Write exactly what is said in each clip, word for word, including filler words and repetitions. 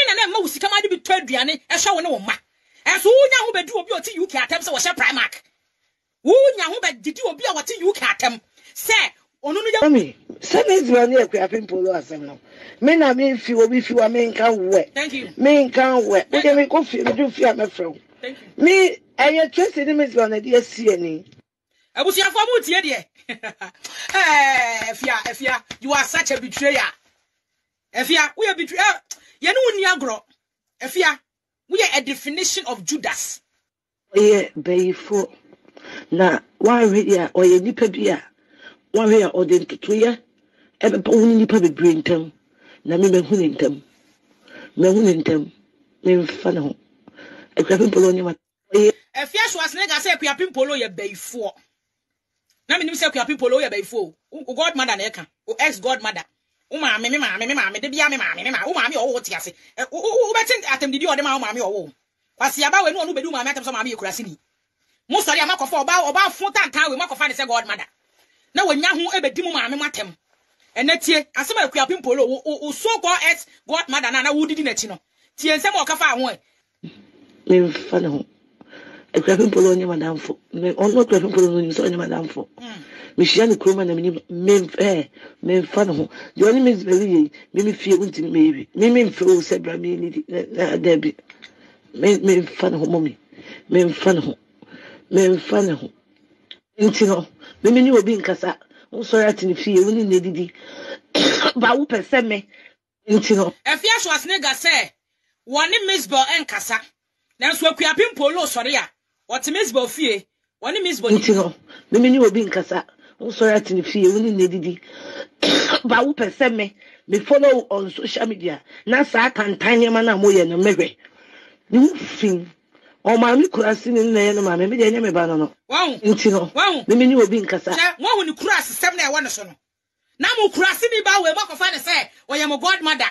na na ma usika ma de bi to aduane e hwe wo ne wo ma enso wunya ho bedi obi oti U K atem se wo hye Primark wunya ho bedi obi a wote U K atem se onu no ya me se me zwa ne akwa pimpolo asem no me na me fi obi fi wa me nka we thank you me nka we we de me ko fi me do fi a me frɛ thank you me eye Tracy ni me zwa na de asie ni abusuafo mu tie de eh Efia Efia you are such a betrayer Efia we are betrayer ye no ni agro Efia we are a definition of Judas oye bayifo na wa hwea oye nipa bia wa hwea ode ntotoye ebe pa woni nipa be brentam na me me hunu ntam me hunu ntam me mfa ne ho akwa pimpolo nyama oye Efia so asne ga say akwa pimpolo ye bayifo na me nim say akwa pimpolo ye bayifo o god mother na eka o ex god mother o ma me me ma me me ma me de bia me ma me me ma o ma me o wo ti ase o betin atem didi o de ma o ma me o wo kwasi aba we no no bedu ma me atem so ma me ekurase ni mo sori amakofa oba oba fun tantan we makofa ne say god mother na wanya ho ebedi mu ma me matem enatie asema akua pimpolo o so called ex god mother na na wudidi na chi no tie nsem o kafa ho e me mfa ne ho akua pimpolo nyama damfo me ono akua pimpolo no nyima nyama damfo me hia ne kroma na me me eh me mfa ne ho de oni me zbeli ye me me fie wunti me ebi me me mfa o se bra me ni na dabi me me mfa ne ho momi me mfa ne ho me mfa ne ho nti no me me ni obi nkasa wo so ya tini fie woni na didi ba wo pese me nti no Efia so asne ga se woni misbel enkasa na so akua pimpolo sori a wote misbel fie woni misbel nti no me me ni obi nkasa wo so ya tini fie woni na didi ba wo pese me me follow on social media na sa kantan yema na mo ye no mehwe ni wo fin o ma mi kurasi ni na ye no ma me me de nya me ba no no wahu nti no wahu me me ni obi nkasa che wahu ni kurasi sem na e wo no so no na mo kurasi ni ba we makofa ne se wo ye mo god mother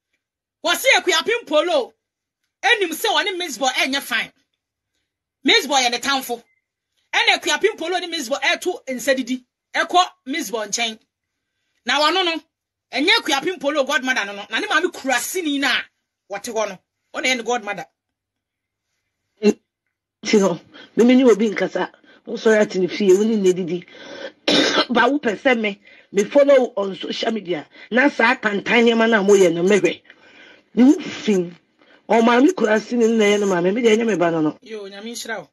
wo se akua pimpolo enim se woni misbel enye fine misbel ye ne tamfo ene akua pimpolo ni misbel eto nsadidi ekọ misbel nchen na wono no enye akua pimpolo god mother no no na ne ma mi kurasi ni na wote ho no one ye god mother Tino, me me ni obi nkasa. Wo so ya tini fie woni na didi. Ba wo pese me, me follow on social media. Na sa kantan yema na mo ye no mehwe. Ni wo fin. O ma mi kurasi ni na ye no ma me me de nya me ba no no. Yo, nyami nshira.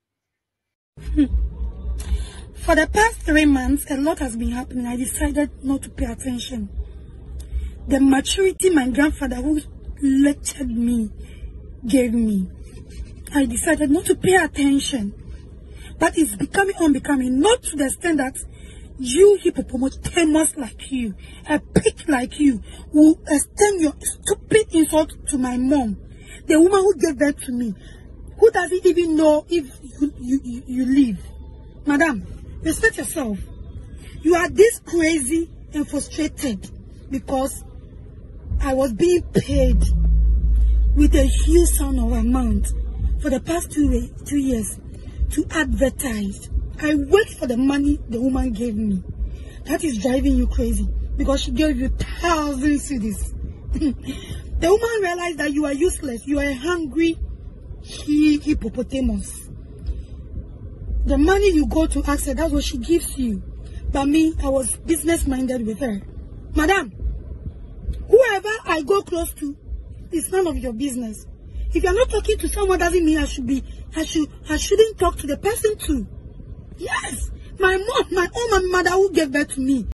For the past three months, a lot has been happening. I decided not to pay attention. The maturity my grandfather who lectured me gave me, I decided not to pay attention. But it's becoming unbecoming, not to the extent that you hippopotamus like you, a pig like you, will extend your stupid insult to my mom, the woman who gave birth to me, who doesn't even know if you, you, you, you live. Madam, respect yourself. You are this crazy and frustrated because I was being paid with a huge sum of amount for the past two, two years to advertise. I wait for the money the woman gave me. That is driving you crazy because she gave you thousand cedis. The woman realized that you are useless. You are a hungry hippopotamus. The money you go to ask her, that's what she gives you. But me, I was business minded with her. Madam, whoever I go close to, it's none of your business. If you're not talking to someone, doesn't mean I should be, I should, I shouldn't talk to the person too. Yes, my mom, my own mother who gave birth to me,